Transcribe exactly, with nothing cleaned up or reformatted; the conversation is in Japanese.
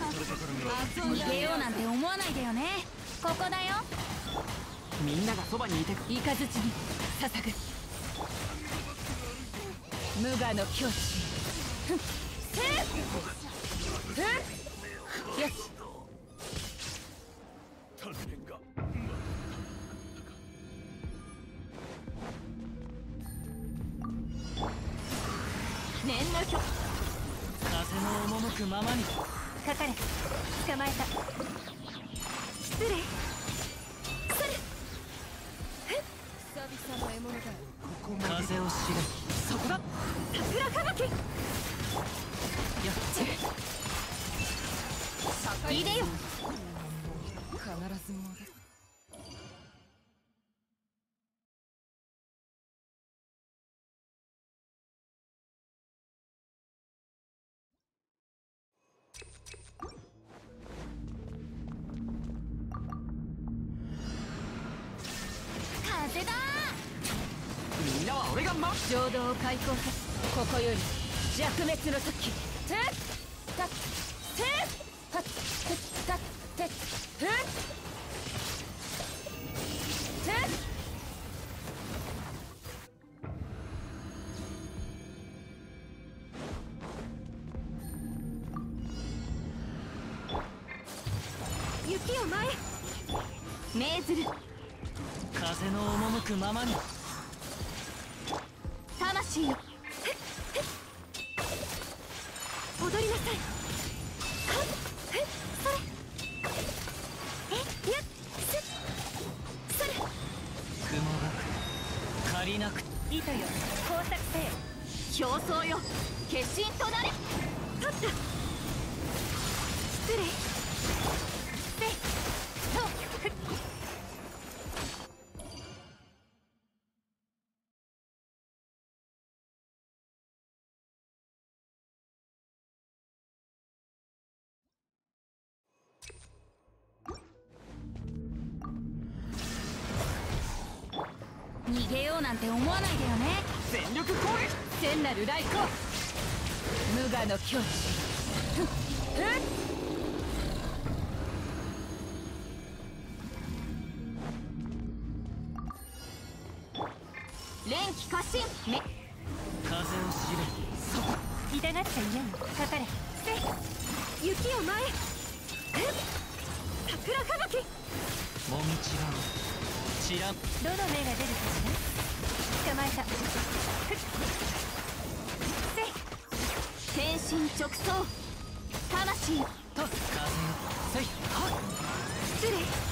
逃げようなんて思わないでよね。ここだよ。 みんながそばにいて雷に捧ぐ無我の境地。ふんせっふんよし。念の表。 風の赴くままにかかれ。捕まえた。失礼。それ。久々の獲物だ。 風を知れ。そこだ。 桜吹雪。 やっいでよ。 必ず戻る。 風だ。 みんなは俺がま浄土を開放さす。ここより弱滅の時。てったってったってったってふってっ。雪を前へ命ずる。 風の赴くままに魂よ。踊りなさい。はっえそれえやっせそれ。 雲が借りなく糸よ工作せよ。表層よ化身となれ。立った。失礼。せっとふっ。逃げようなんて思わないでよね。 全力攻撃。 聖なる来光。無我の境地。ふっふっ。連気過信め。 風を知れ。そこ痛がっちゃいないよ。かかれ。せ雪を前へ。えっ桜吹雪。 もみちがちらん。 どの目が出るかしら。捕まえた。ふっせ天心直送魂よ。 と風よせいはっ。 失礼。